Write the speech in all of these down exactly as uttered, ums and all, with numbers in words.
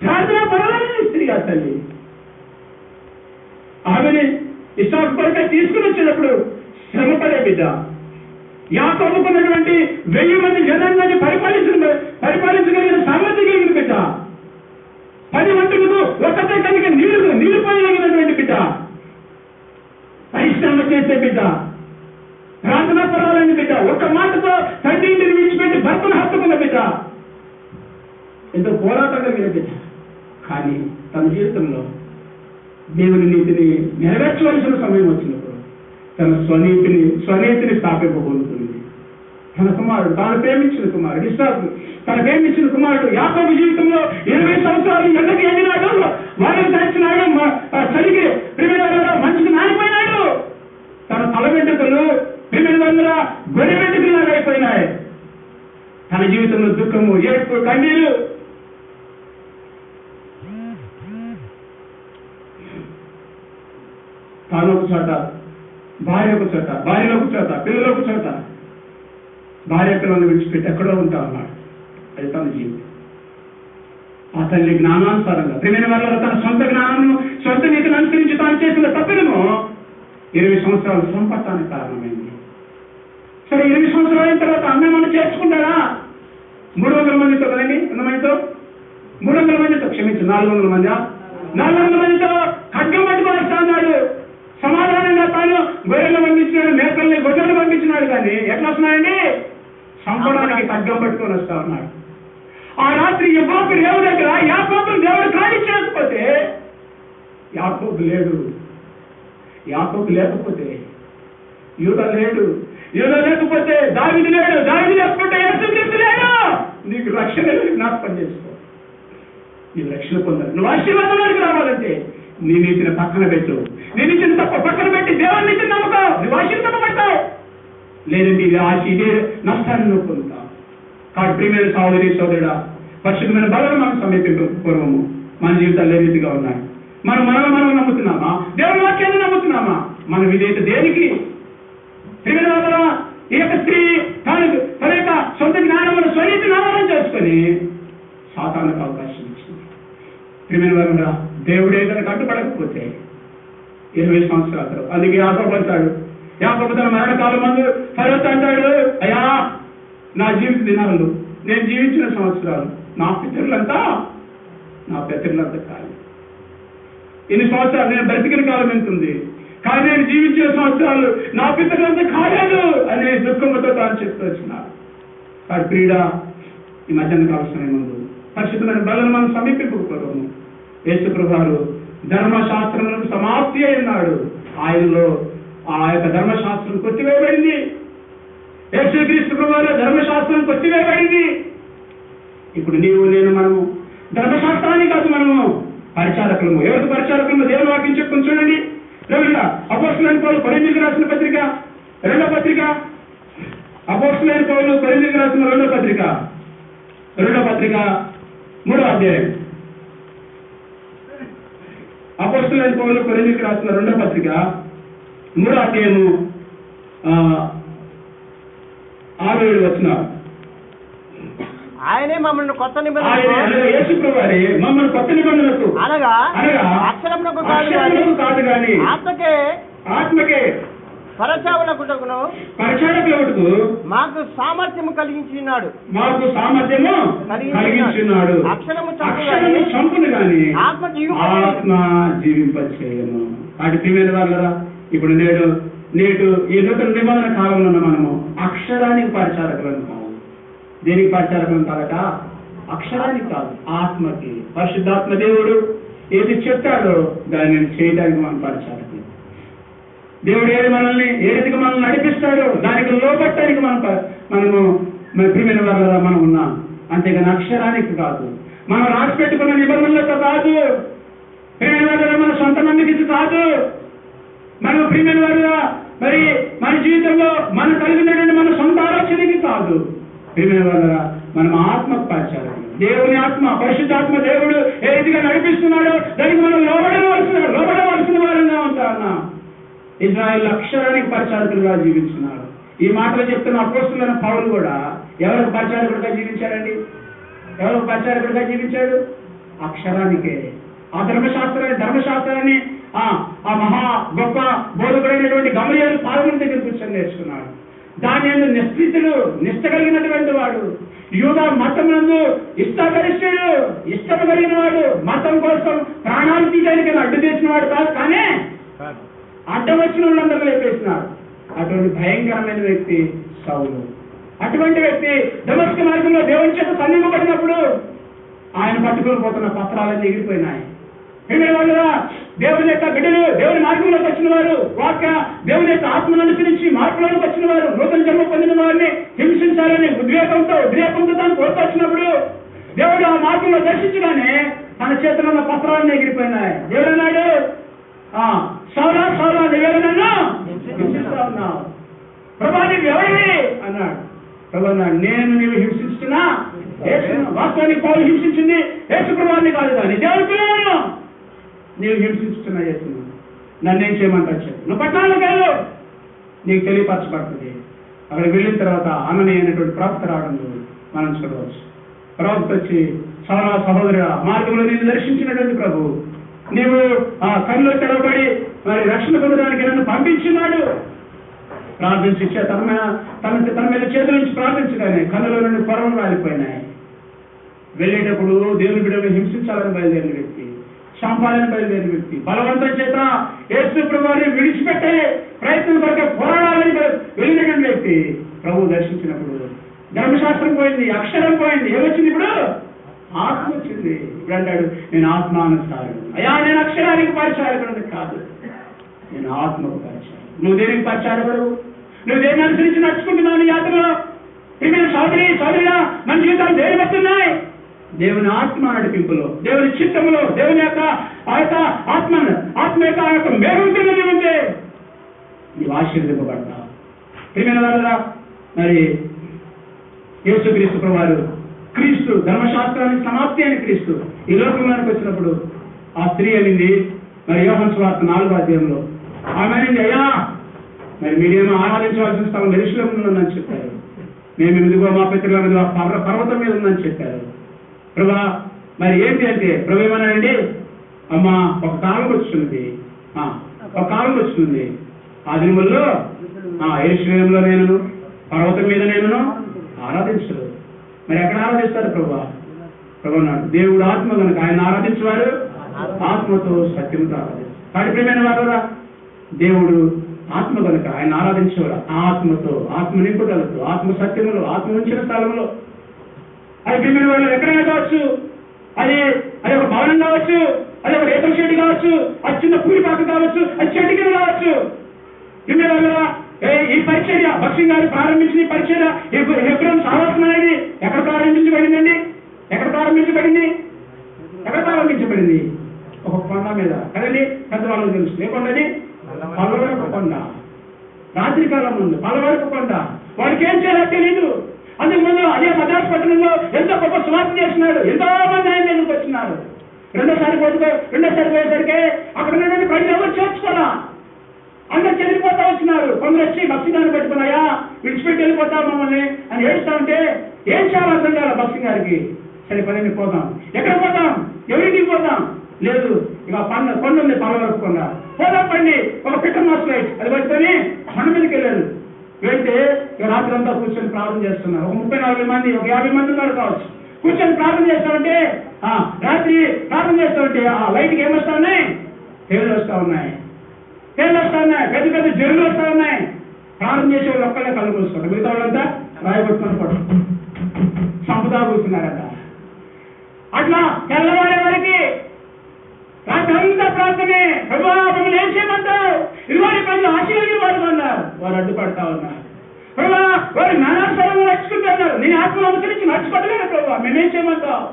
ప్రార్థన పరవాలని స్త్రీ ఆ తల్లి. ఆమెని ఇస్సాకు కొరకై తీసుకుని వచ్చినప్పుడు శ్రమపడే బిడ్డ. యాకోబుకున్నటువంటి వెయ్యి మంది జనాంగాన్ని పరిపాలించిన పరిపాలించగలిగిన సామర్థ్యం కలిగిన బిడ్డ. పది మందులకు ఒక్కటే కలిగి నీళ్లు నీళ్లు పోయగలిగినటువంటి బిడ్డ. పరిశ్రమ చేసే బిడ్డ. ప్రార్థనా పరాలని బిడ్డ. ఒక్క మాటతో తండ్రి ఇంటిని విడిచిపెట్టి భర్తను హత్తుకున్న బిడ్డ. ఎంతో పోరాటం కలిగిన బిడ్డ. కానీ తన జీవితంలో దేవుని నీతిని నెరవేర్చవలసిన సమయం వచ్చినప్పుడు తన స్వనీతిని స్వనీతిని స్థాపింపబోతుంది. తన కుమారుడు తాను ప్రేమించిన కుమారుడు ఇస్సాకు తన ప్రేమించిన కుమారుడు యాకోబు జీవితంలో ఇరవై సంవత్సరాలు ఎండకి ఎండినాడు, వారికి తెచ్చినాడు, చలికి ప్రిమిడ మంచికి నానిపోయినాడు. తన తల వెంట్రుకలు ప్రిమిడ వల్ల గొడవ వెంట్రుకలు అయిపోయినాయి. తన జీవితంలో దుఃఖము, ఏడుపు, కన్నీరు. తాను ఒక చోట, భార్య ఒక చోట, భార్యలో ఒక చోట, పిల్లలు ఒక చోట, భార్య పిల్లలను విడిచిపెట్టి ఎక్కడో ఉంటా ఉన్నాడు. అది తన జీవితం. ఆ తల్లి జ్ఞానానుసారంగా ప్రేమైన వల్ల తన సొంత జ్ఞానము సొంత నీతిని అనుసరించి తాను చేసిన తప్పిదము ఇరవై సంవత్సరాలు సంపత్తానికి కారణమైంది. సరే, ఇరవై సంవత్సరాలు అయిన తర్వాత అమ్మే మనం చేర్చుకుంటారా? మూడు వందల మందితో కదండి, ఎంతమందితో? మూడు వందల మందితో క్షమించు నాలుగు వందల మంది నాలుగు వందల మందితో ఖడ్గం పట్టుకొని వస్తా అన్నాడు. సమాధానంగా తాను గొర్రెలు పంపించినాడు, మేకల్ని గొర్రెలు పంపించినాడు. కానీ ఎట్లా వస్తున్నాడండి? సంపడానికి ఖడ్గం పట్టుకొని వస్తా ఉన్నాడు. ఆ రాత్రి యాకోబు రేవు దగ్గర యాకోబు దేవుడు కానిచ్చేయకపోతే, యాకోబు లేడు. యాకోబు లేకపోతే యూదా లేడు. యూదా లేకపోతే దావీదు లేడు. దావీదు లేకపోతే యేసుక్రీస్తు లేడు. నీకు రక్షణ జ్ఞాపకం చేసుకో. నీకు రక్షణ పొందాలి. నువ్వు ఆశీర్వాదానికి రావాలంటే నీ నీతిని పక్కన పెట్టు. నీ నీతిని తప్ప పక్కన పెట్టి దేవుని నీతిని నమ్ముతావు, నువ్వు ఆశీర్వదపడతావు. లేదంటే ఇది ఆశ ఇదే నష్టాన్ని నువ్వు పొందుతావు. కాబట్టి ప్రియమైన సహోదరి సోదరుడా, పరిశుద్ధమైన బలం మనం సమీపింపు పూర్వము మన జీవితాలు ఏ రీతిగా ఉన్నాయి? మనం మనం మనం నమ్ముతున్నామా? దేవుని వాక్యాన్ని నమ్ముతున్నామా? మనం ఇదైతే దేనికి? ప్రియమైన ఈ యొక్క స్త్రీ తాను తన యొక్క సొంత జ్ఞానమును స్వనీతిని ఆధారం చేసుకొని సాతానుకు అవకాశం ఇచ్చింది. ప్రియమైన వారురా, దేవుడు ఏదైనా కట్టుబడకపోతే ఇరవై సంవత్సరాల తర్వాత అందుకే యాకోబు అంటాడు, యాకోబు తన మరణకాలం మందు ఫరోతో అంటాడు, అయ్యా నా జీవిత దినాలు నేను జీవించిన సంవత్సరాలు నా పితరులంతా నా పితరులంతా కాదు. ఇన్ని సంవత్సరాలు నేను బ్రతికిన కాలం ఎంతుంది, కానీ నేను జీవించిన సంవత్సరాలు నా పితరులంతా కాలేదు అనే దుఃఖంతో తాను చెప్తూ వచ్చినాడు. కానీ ప్రియుడా, ఈ మధ్యాహ్న కాల సమయం ముందు పరిశుద్ధమైన బలను మనం సమీపింపకపోవము. యేసు ప్రభువు ధర్మశాస్త్రములకు సమాప్తి అయినాడు. ఆయనలో ఆ యొక్క ధర్మశాస్త్రం కొట్టివేయబడింది. యేసుక్రీస్తు ప్రభువులో ధర్మశాస్త్రం కొట్టివేయబడింది. ఇప్పుడు నీవు నేను మనము ధర్మశాస్త్రాన్ని కాదు, మనము పరిచారకులము. ఎవరికి పరిచారకులము? దేవుని వాక్యం చెప్పుకొని చూడండి. రెండుగా అపోస్తలులైన పౌలు కొరింథీయులకు రాసిన పత్రిక రెండో పత్రిక అపోస్తలులైన పౌలు కొరింథీయులకు రాసిన రెండో పత్రిక రెండో పత్రిక మూడో అధ్యాయం. అపోస్తలులైన పౌలు కొరింథీయులకు రాసిన రెండో పత్రిక మూడో అధ్యాయము ఆరు ఏడు వచనాలు. ఆయనే మమ్మల్ని కొత్త నిబంధన మమ్మల్ని కొత్త నిబంధనకు అనగా అక్షరమునకు కాదు కానీ ఆత్మకే ఆత్మకే పరచావులకుటకును పరిచారకులకు మాకు సామర్థ్యము కలిగించినాడు మాకు సామర్థ్యము కలిగించున్నాడు. అక్షరము చంపును గాని ఆత్మ జీవ ఆత్మ జీవింపచేయను. వాటి ప్రియమైన వాళ్ళరా, ఇప్పుడు నేడు నేడు ఈ నూతన నిబంధన కాలంలో మనము అక్షరానికి పరిచారకులను కాదు. దేనికి పరిచారకులను కాదట? అక్షరానికి కాదు, ఆత్మకి. పరిశుద్ధాత్మ దేవుడు ఏది చెప్తాడో దాన్ని చేయడానికి మనం పరిచారకులు. దేవుడు ఏది మనల్ని ఏ రీతిగా మనల్ని నడిపిస్తాడో దానికి లోపట్టడానికి మనం మనము మన ప్రియమైన వాళ్ళ మనం ఉన్నాం. అంతేగాని అక్షరానికి కాదు, మనం రాసి పెట్టుకున్న నిబంధనలతో కాదు, ప్రియమైన వాళ్ళ మన సొంత నమ్మికకి కాదు, మనం ప్రియమైన వాళ్ళ మరి మన జీవితంలో మనం కలిగినటువంటి మన సొంత ఆలోచనకి కాదు. ప్రియమైన వాళ్ళ మనం ఆత్మకు పరిచారకులు. దేవుని ఆత్మ, పరిశుద్ధాత్మ దేవుడు ఏ రీతిగా నడిపిస్తున్నాడో దానికి మనం లోబడవలసిన లోబడవలసిన వారంగా ఉంటామన్నా. ఇజ్రాయేల్ అక్షరానికి పరిచారకులుగా జీవించున్నారు. ఈ మాటలు చెప్తున్న అపోస్తలులైన పౌలు కూడా ఎవరికి పరిచారకుడిగా జీవించాడండి? ఎవరికి పరిచారకుడిగా జీవించాడు? అక్షరానికే. ఆ ధర్మశాస్త్రాన్ని ధర్మశాస్త్రాన్ని ఆ ఆ మహా గొప్ప బోధకుడైనటువంటి గమలీయేలు పాదముల దగ్గర కూర్చొని నేర్చుకున్నాడు. దాని యందు నిశ్చితుడు, నిష్ట కలిగినటువంటి వాడు, యూదా మతమునందు ఇష్టగరిష్ఠుడు, ఇష్టం కలిగిన వాడు, మతం కోసం ప్రాణాలు తీయడానికి అడ్డు చేసిన వాడు కాదు, కానీ అడ్డం వచ్చిన వాళ్ళందరూ లేపేసినాడు. అటువంటి భయంకరమైన వ్యక్తి సౌలు. అటువంటి వ్యక్తి దమస్కు మార్గంలో దేవుని చేత సన్నిహింపబడినప్పుడు ఆయన పట్టుకొని పోతున్న పత్రాలన్నీ ఎగిరిపోయినాయి. వాళ్ళ దేవుని యొక్క బిడ్డలు, దేవుని మార్గంలోకి వచ్చిన వారు, వాక్య దేవుని యొక్క ఆత్మను అనుసరించి మార్పులోకి వచ్చిన వారు, నూతన జన్మ పొందిన వారిని హింసించాలని ఉద్వేగంతో ఉద్రేకంతో తాను కోరుకొచ్చినప్పుడు దేవుడు ఆ మార్గంలో దర్శించగానే తన చేతిలో ఉన్న పత్రాలన్నీ ఎగిరిపోయినాయి. దేవుడు అన్నాడు, ఆ సౌరా సౌరా నువ్వేరు నన్ను హింసిస్తా ఉన్నావు, ప్రభా నీవు ఎవరివి అన్నాడు. ప్రభు అన్నాడు, నేను నీవు హింసిస్తున్నా వాస్తవానికి పౌలు హింసించింది యేసు ప్రభువాన్ని కాదు, కానీ దేవుని పిల్లలను నీవు హింసిస్తున్నా యేసును. నన్నేం చేయమంటావు చెప్పు, నువ్వు పట్టణాలకు వెళ్ళు, నీకు తెలియపరచబడుతుంది. అక్కడికి వెళ్ళిన తర్వాత అన్నని అయినటువంటి ప్రవక్త రావడం మనం చూడవచ్చు. ప్రవక్త వచ్చి సౌరా సహోదరుగా మార్గంలో నిన్ను దర్శించినటువంటి ప్రభు, నీవు ఆ కన్నులో తెరవబడి మరి రక్షణ పొందడానికి నన్ను పంపించినాడు. ప్రార్థించి తన మీద తన తన మీద చేతుల నుంచి ప్రార్థించగానే కన్నులో నుండి పొరలు రాలిపోయినాయి. వెళ్ళేటప్పుడు దేవుని బిడ్డను హింసించాలని బయలుదేరిన వ్యక్తి, చంపాలని బయలుదేరిన వ్యక్తి, బలవంతం చేత యేసు ప్రభువుని విడిచిపెట్టే ప్రయత్నం కొరకే పోరాడాలని వెళ్ళినటువంటి వ్యక్తి ప్రభు దర్శించినప్పుడు ధర్మశాస్త్రం పోయింది, అక్షరం పోయింది, ఏమొచ్చింది? ఇప్పుడు ఆత్మ వచ్చింది. ఇప్పుడు అంటాడు, నేను ఆత్మానుసారుడు. అయ్యా నేను అక్షరానికి పరిచారకుడు కాదు, నేను ఆత్మకు పరిచారు. నువ్వు దేనికి పరిచారకుడు? నువ్వు దేన్ని అనుసరించి నడుచుకుంటున్నావు నీ యాత్రలో? ఇక్కడ సోదరి సోదరిగా మన జీవితాలు దేని వస్తున్నాయి? దేవుని ఆత్మ నడిపింపులో, దేవుని చిత్తములో, దేవుని యొక్క ఆ యొక్క ఆత్మ ఆత్మ యొక్క ఆ యొక్క మేలుతున్నది ఉంటే నీవు ఆశీర్వదింపబడతావు. ప్రియమైన వాళ్ళరా, మరి యేసుక్రీస్తు ప్రభువారు క్రీస్తు, ధర్మశాస్త్రానికి సమాప్తి అని క్రీస్తు ఈ లోకంలోకి వచ్చినప్పుడు ఆ స్త్రీ అనింది, మరి యోహాను సువార్త నాలుగో అధ్యాయంలో ఆమె అనింది, అయ్యా మరి మీరేమో ఆరాధించవలసిన స్థలం యెరూషలేములో ఉందని చెప్పారు, మేము ఇదిగో మా పితరుల మీద పర్వతం మీద ఉందని చెప్పారు. ప్రభా మరి ఏంటి అంటే ప్రభు ఏమన్నాడండి, అమ్మా ఒక కాలం వచ్చింది, ఒక కాలం వచ్చింది ఆ దినముల్లో యెరూషలేములో నేను పర్వతం మీద నేను ఆరాధించరు. మరి ఎక్కడ ఆరాధిస్తారు ప్రభా? ప్రభు అన్నాడు, దేవుడు ఆత్మ కనుక ఆయన ఆరాధించేవారు ఆత్మతో సత్యంతో ఆరాధిస్తారు. కాబట్టి ప్రియమైన వారురా, దేవుడు ఆత్మ కనుక ఆయన ఆరాధించేవారు ఆత్మతో, ఆత్మ నింపుదలతో, ఆత్మ సత్యములో, ఆత్మ ఉంచిన స్థలంలో. అది ప్రియమైన వాళ్ళు ఎక్కడైనా కావచ్చు, అది అది ఒక భవనం కావచ్చు, అది ఒక రేతం షెడ్ కావచ్చు, అది చిన్న పూరిపాక కావచ్చు, అది చెట్టు కింద కావచ్చు. ప్రియమైన వాళ్ళ ఈ పరిచర్య భక్సింగ్ గారు ప్రారంభించిన ఈ పరిచర్య హెబ్రోన్ సహవాసం అనేది ఎక్కడ ప్రారంభించబడిందండి? ఎక్కడ ప్రారంభించబడింది? ఎక్కడ ప్రారంభించబడింది? ఒక కొండ మీద కదండి. పెద్దవాళ్ళకి తెలుసు ఏ కొండది? పలవరపు కొండ. రాత్రి కాలం ముందు పలవరపు కొండ. వాడికి ఏం చేయాలో తెలీదు. అందుకు ముందు అదే మద్రాసు పట్టణంలో ఎంతో గొప్ప స్వార్థం చేస్తున్నాడు, ఎంతో మంది ఆయన దగ్గరికి వచ్చినారు. రెండోసారి పోతే రెండోసారి పోయేసరికి అక్కడ ఉన్నటువంటి ప్రజలు ఎవరు చేర్చుకోరా, అందరు చెదిరిపోతా వచ్చినారు. కొందరు వచ్చి భక్సింగాన్ని పెట్టుకున్నాయా విడిచిపెట్టి వెళ్ళిపోతా మమ్మల్ని అని ఏడుస్తా ఉంటే ఏం చేయాలో అర్థం కాదు భక్సింగ్ గారికి. సరే పని పోతాం, ఎక్కడ పోతాం, ఎవరికి పోతాం? లేదు, ఇక పండ కొండ ఉంది పలవరపు కొండ, పోదాం పండి. ఒక పిట్ట మాస్ లైట్ అది పట్టుకొని కొండ మీదకి వెళ్ళారు. వెళ్తే ఇక రాత్రి అంతా కూర్చొని ప్రార్థన చేస్తున్నారు. ఒక ముప్పై నలభై మంది, ఒక యాభై మంది ఉన్నారు కావచ్చు. కూర్చొని ప్రార్థన చేస్తామంటే రాత్రి ప్రార్థన చేస్తామంటే ఆ లైట్కి ఏమొస్తా ఉన్నాయి? తేళ్ళు వస్తా ఉన్నాయి, తేళ్ళు వస్తా ఉన్నాయి, పెద్ద పెద్ద జరులు వస్తా ఉన్నాయి. ప్రార్థన చేసే వాళ్ళు ఒక్కళ్ళే కళ్ళు మూసుకోండి, మిగతా వాళ్ళంతా రాయబట్టుకొని పడు సంపదా కూర్చున్నారట. అట్లా తెల్లవారే వారికి రాత్రి అంతా ప్రార్థనే. ప్రభా మమ్మల్ని ఏం చేయమంటావు? ఇరువారి ప్రజలు ఆశీర్వాదం అన్నారు, వారు అడ్డుపడతా ఉన్నారు. ప్రభా వారు నానాస్థలంలో నడుచుకుంటున్నారు, నేను ఆత్మను అనుసరించి నడుచుకోవట్లేదు. ప్రభా మేమేం చేయమంటావు?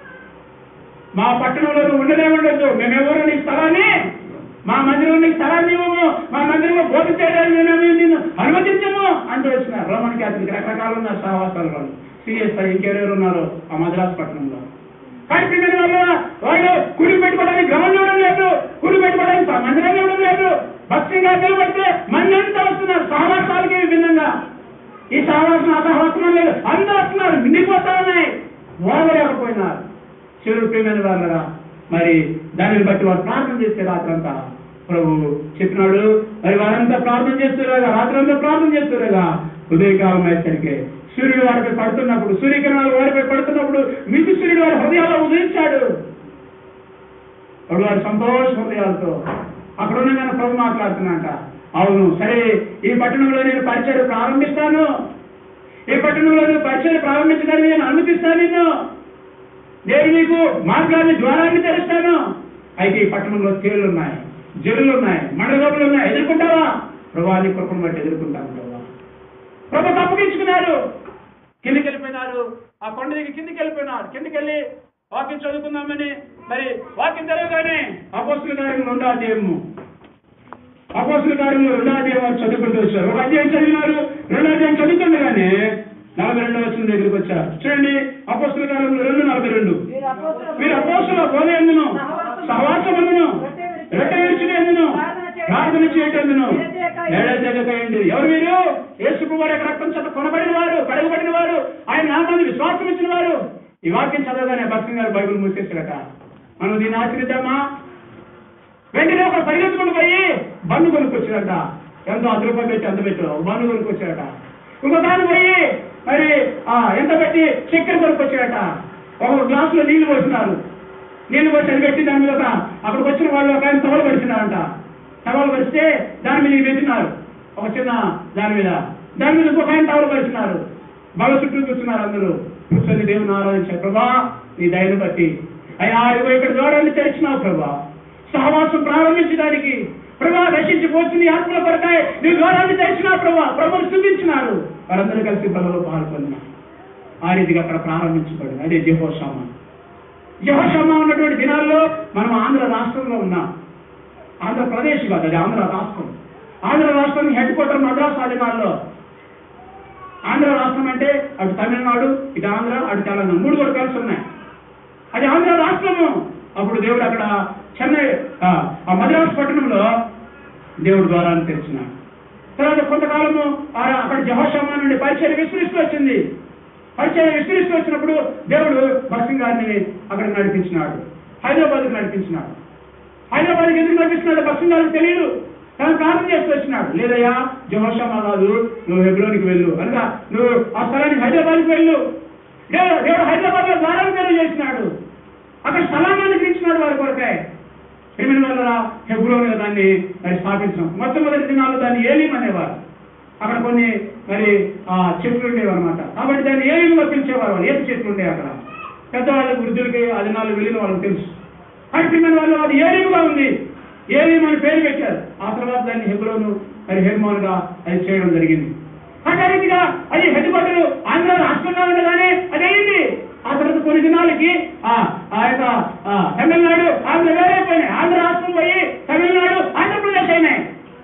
మా పట్టణంలో నువ్వు ఉండలే ఉండొద్దు, మేమెవరు నీ స్థలాన్ని, మా మందిరంలో నీ స్థలాన్ని ఇవ్వము, మా మందిరంలో బోధ చేయడానికి మేము నిన్ను అనుమతించము అంటూ వచ్చినారు. రోమన్ క్యాథలిక్ రకరకాలు ఉన్నారు సహవాసాలలో, సిఎస్ఐ ఇంకెవరెవరు ఉన్నారు ఆ మద్రాసు పట్టణంలో. కానీ వల్ల వాళ్ళు కుడి పెట్టుకోవడానికి గ్రౌండ్ ఇవ్వడం లేదు, కుడి పెట్టుకోవడానికి మందిరం ఇవ్వడం లేదు. భక్తిగా నిలబడితే మంది అంతా వస్తున్నారు సహవాసాలకి భిన్నంగా. ఈ సహవాసం ఆ సహవాసం లేదు, అందరూ వస్తున్నారు, నిండిపోతా ఉన్నాయి, ఓడలేకపోయినారు. చివరి ప్రియమైన వాళ్ళరా మరి దానిని బట్టి వారు ప్రార్థన చేస్తే రాత్రంతా ప్రభు చెప్పినాడు. మరి వారంతా ప్రార్థన చేస్తున్నారుగా, రాత్రంతా ప్రార్థన చేస్తున్నారుగా, ఉదయకాలం అయ్యేసరికి సూర్యుడు వారిపై పడుతున్నప్పుడు, సూర్యకిరణాలు వారిపై పడుతున్నప్పుడు మితి సూర్యుడు వారి హృదయాల్లో ఉదయించాడు. అప్పుడు వారి సంతోష హృదయాలతో అక్కడ ఉన్న ప్రభు మాట్లాడుతున్నాంట, అవును సరే ఈ పట్టణంలో నేను పరిచయం ప్రారంభిస్తాను, ఈ పట్టణంలో నేను పరిచయం ప్రారంభించడానికి నేను అనుమతిస్తాను, నిన్ను నేను మీకు మార్గాన్ని ద్వారాన్ని తెరుస్తాను. అయితే ఈ పట్టణంలో తేళ్లు ఉన్నాయి, జల్లులు ఉన్నాయి, మండగోపులు ఉన్నాయి, ఎదుర్కొంటావా? ప్రభాని కృపను బట్టి ఎదుర్కొంటాను ప్రభా. ప్రభు తప్పగించుకున్నారు, కిందికి వెళ్ళిపోయినారు, ఆ కొండ దిగి కిందికి వెళ్ళిపోయినారు. కిందికి వెళ్ళి వాక్యం చదువుకుందామని మరి వాక్యం చదవగానే అపోస్తుల కార్యంలో రెండో అధ్యాయము అపోస్తుల కార్యంలో రెండో అధ్యాయం వారు చదువుకుంటూ వచ్చారు. ఒక అధ్యాయం చదివినారు, రెండో అధ్యాయం చదువుతుండగానే నలభై రెండో వచ్చిన దగ్గరికి వచ్చారు. చూడండి, అపోస్తుల కార్యంలో రెండు నలభై రెండు మీరు అపోస్తుల బోధ ఎందును, సహవాసమందును, రొట్టె విరుచుట ఎందును, ప్రార్థన చేయటందును ఎడతెగకండి. ఎవరు మీరు? యేసు వారి యొక్క రక్తం చేత కొనబడిన వారు, కడగబడిన వారు, ఆయన నామాన్ని విశ్వాసం ఇచ్చిన వారు. ఈ వాక్యం చదవగానే భక్తి గారు బైబిల్ మూసేసారట. మనం దీన్ని ఆచరిద్దామా? వెంటనే ఒక పరిగెత్తుకుని పోయి బండు కొనుక్కొచ్చారట. ఎంతో అర్ధ రూపాయలు పెట్టి అంత పెట్టు బండు కొనుక్కొచ్చారట. ఇంకొకసారి పోయి మరి ఆ ఎంత పెట్టి చక్కెర కొనుక్కొచ్చారట. ఒక గ్లాసులో నీళ్లు పోసినారు. నీళ్లు పోసి అది పెట్టి దాని మీద అక్కడికి వచ్చిన వాళ్ళు ఒక ఆయన తవలు పడిచినారంట. టవలు పరిస్తే దాని మీద పెట్టినారు, ఒక చిన్న దాని మీద దాని మీద ఇంకొక ఆయన టవలు పరిచినారు. బల చుట్టూ కూర్చున్నారు. అందరూ కూర్చొని దేవుని ఆరాధించారు. ప్రభా నీ దయను బట్టి అయ్యా ఇగో ఇక్కడ ద్వారాన్ని తెరిచినావు ప్రభా, సహవాసం ప్రారంభించడానికి ప్రభా, రక్షించిపోతుంది ఆత్మల కొరకాయ నీ ద్వారాన్ని తెరిచినా ప్రభా. ప్రభుని స్థుతించినారు. వారందరూ కలిసి బలలో పాల్పొందినారు. ఆ రీతిగా అక్కడ ప్రారంభించబడింది. అదే యెహోషామా. యెహోషామా ఉన్నటువంటి దినాల్లో మనం ఆంధ్ర రాష్ట్రంలో ఉన్నాం. ఆంధ్రప్రదేశ్ కాదు, అది ఆంధ్ర రాష్ట్రం. ఆంధ్ర రాష్ట్రం హెడ్ క్వార్టర్ మద్రాసు ఆదినాల్లో. ఆంధ్ర రాష్ట్రం అంటే అటు తమిళనాడు, ఇటు ఆంధ్ర, అటు తెలంగాణ మూడు కూడా కలిసి ఉన్నాయి. అది ఆంధ్ర రాష్ట్రము. అప్పుడు దేవుడు అక్కడ చెన్నై ఆ మద్రాసు పట్టణంలో దేవుడు ద్వారాన్ని తెరిచినాడు. తర్వాత కొంతకాలము అక్కడ యెహోషామా నుండి పరిచయం విస్తరిస్తూ వచ్చింది. పరిచయం విస్తరిస్తూ వచ్చినప్పుడు దేవుడు భక్సింగ్ గారిని అక్కడ నడిపించినాడు, హైదరాబాద్కి నడిపించినాడు. హైదరాబాద్కి ఎందుకు నడిపిస్తున్నాడు భక్సింగ్ గారికి తెలియదు. తను ప్రార్థన చేస్తూ వచ్చినాడు. లేదయ్యా యెహోషామా కాదు, నువ్వు హెబ్రోనికి వెళ్ళు అనగా నువ్వు ఆ స్థలానికి హైదరాబాద్కి వెళ్ళు. దేవుడు దేవుడు హైదరాబాద్ లో ద్వారాన్ని తెలియజేసినాడు. అక్కడ స్థలాన్ని అనుగ్రహించినాడు వారి కొరకే. ఎనిమిది వందల హెబ్రోన్ దాన్ని మరి స్థాపించడం. మొట్టమొదటి దినాల్లో దాన్ని ఏలీం అనేవారు. అక్కడ కొన్ని మరి ఆ చెట్లు ఉండేవి అనమాట. కాబట్టి దాన్ని ఏలీంగా పిలిచేవారు. వాళ్ళు ఏది చెట్లు ఉండేవి అక్కడ. పెద్దవాళ్ళకి వృద్ధులకి ఆ దినాలు వెళ్ళిన వాళ్ళకి తెలుసు. అడిపిన వాళ్ళు అది ఏలీముగా ఉంది, ఏలీం అని పేరు పెట్టారు. ఆ తర్వాత దాన్ని హెబ్రోను మరి హెర్మోన్ గా అది చేయడం జరిగింది. అదే రీతిగా అది హెడ్ క్వార్టర్ ఆంధ్ర రాష్ట్రంగా ఉండగానే అది అయింది. ఆ తర్వాత కొన్ని దినాలకి ఆ యొక్క తమిళనాడు ఆంధ్ర వేరైపోయినాయి. ఆంధ్ర రాష్ట్రం పోయి తమిళనాడు ఆంధ్రప్రదేశ్ అయినాయి.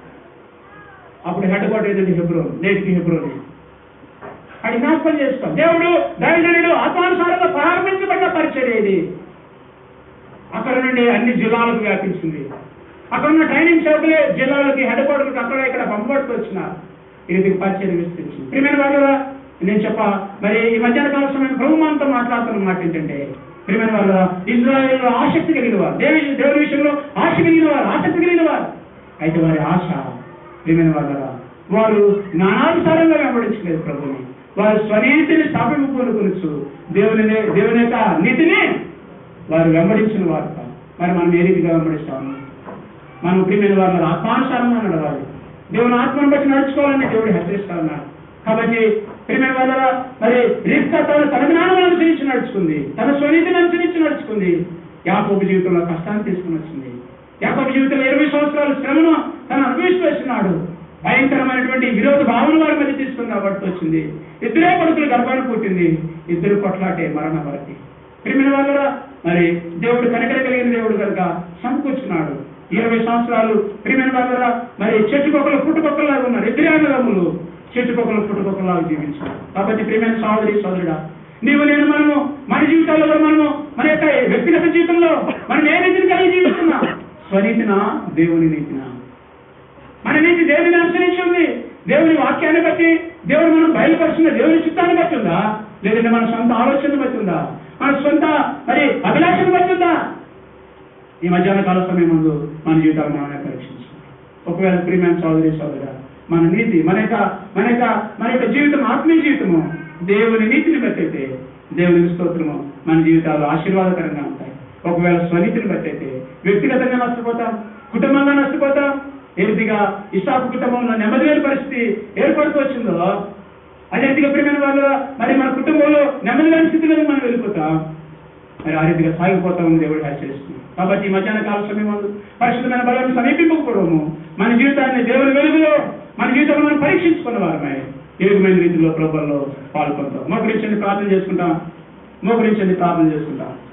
అప్పుడు హెడ్ క్వార్టర్ ఏంటంటే హెబ్రోన్, నేటికి హెబ్రోన్. అది జ్ఞాపకం చేసుకో. దేవుడు దైవజనుడు ఆత్మానుసారంగా ప్రారంభించబడిన పరిచర్య ఇది. అక్కడ నుండి అన్ని జిల్లాలకు వ్యాపించింది. అక్కడ ఉన్న ట్రైనింగ్ సేవకులే జిల్లాలకి హెడ్ క్వార్టర్కి అక్కడ ఇక్కడ పంపబడుతూ వచ్చినారు. ఇది పరిచయం విస్తరించింది. ప్రియమైన వాళ్ళ నేను చెప్ప మరి ఈ మధ్యాహ్న కాల సమయం ప్రభుమానంతో మాట్లాడుతున్న మాట ఏంటంటే, ప్రియమైన వాళ్ళ ఇజ్రాయేల్లో ఆసక్తి కలిగిన వారు, దేవి దేవుడి విషయంలో ఆశ కలిగిన వారు, ఆసక్తి కలిగిన వారు. అయితే వారి ఆశ ప్రియమైన వాళ్ళ వారు జ్ఞానానుసారంగా వెంబడించలేదు ప్రభుని. వారు స్వనీతిని స్థాపింపుకొని కొనుచు దేవుని దేవుని యొక్క నీతిని వారు వెంబడించిన వారు. మరి మనం ఏ రీతిగా వెంబడిస్తాము? మనం ప్రియమైన వాళ్ళ ఆత్మానుసారంగా నడవాలి. దేవుని ఆత్మను బట్టి నడుచుకోవాలని దేవుడు హెచ్చరిస్తా ఉన్నాడు. కాబట్టి ప్రియమైన వాళ్ళ మరి రిబ్కా తన తన జ్ఞానం అనుసరించి నడుచుకుంది, తన స్వనీతిని అనుసరించి నడుచుకుంది. యాకోబు జీవితంలో కష్టాన్ని తీసుకుని వచ్చింది. యాకోబు జీవితంలో ఇరవై సంవత్సరాల శ్రమను తను అనుభవిస్తూ వచ్చినాడు. భయంకరమైనటువంటి విరోధ భావన వారి మధ్య తీసుకుని కాబట్టి వచ్చింది. ఇద్దరే కొడుకులు గర్భాన్ని పుట్టింది. ఇద్దరు కొట్లాటే మరణ వరకు. ప్రియమైన వాళ్ళ మరి దేవుడు కనికర కలిగిన దేవుడు కనుక సమకూర్చున్నాడు. ఇరవై సంవత్సరాలు ప్రియమైన వాళ్ళ మరి చెట్టుకొక్కలు పుట్టుకొక్కలాగా ఉన్నారు. ఇద్దరే అన్నదమ్ములు చెట్టుకొక్కలు పుట్టుకొక్కలాగా జీవించారు. కాబట్టి ప్రియమైన సహోదరి సోదరుడా, నీవు నేను మనము మన జీవితాల్లో మనము మన యొక్క వ్యక్తిగత జీవితంలో మనం ఏ నీతిని కలిగి జీవిస్తున్నా? స్వనీతినా దేవుని నీతినా? మన నీతి దేవుని అనుసరించి ఉంది. దేవుని వాక్యాన్ని బట్టి దేవుడు మనం బయలుపరుస్తున్న దేవుని చిత్తాన్ని బట్టి ఉందా, లేదంటే మన సొంత ఆలోచన బట్టి ఉందా? మన సొంత మరి అభిలాష ఈ మధ్యాహ్న కాల సమయం ముందు మన జీవితాలు మనమే పరీక్షించుకుంటాం. ఒకవేళ ప్రియమైన సోదరి సోదరుడా, మన నీతి మన యొక్క మన యొక్క మన యొక్క జీవితం ఆత్మీయ జీవితము దేవుని నీతిని బట్టి అయితే దేవుని స్తోత్రము మన జీవితాలు ఆశీర్వాదకరంగా ఉంటాయి. ఒకవేళ స్వనీతిని బట్టి అయితే వ్యక్తిగతంగా నష్టపోతాం, కుటుంబంగా నష్టపోతాం. ఏ రీతిగా ఇస్సాకు కుటుంబంలో నెమ్మది లేని పరిస్థితి ఏర్పడుతూ వచ్చిందో అదే రీతిగా ప్రియమైన వాళ్ళు మరి మన కుటుంబంలో నెమ్మది లేని స్థితిలో మనం వెళ్ళిపోతాం. మరి ఆ రీతిగా సాగిపోతామని దేవుడు హెచ్చరిస్తున్నాం. కాబట్టి ఈ మధ్యాహ్న కాల సమయం ముందు పరిశుద్ధమైన బలాన్ని సమీపింపకపోవడము మన జీవితాన్ని దేవుని వెలుగులో మన జీవితంలో మనం పరీక్షించుకున్న వారమే ఏకమైన రీతిలో ప్రభువులో పాల్గొంటాం. మోకరించండి, ప్రార్థన చేసుకుంటాం. మోకరించండి, ప్రార్థన చేసుకుంటాం.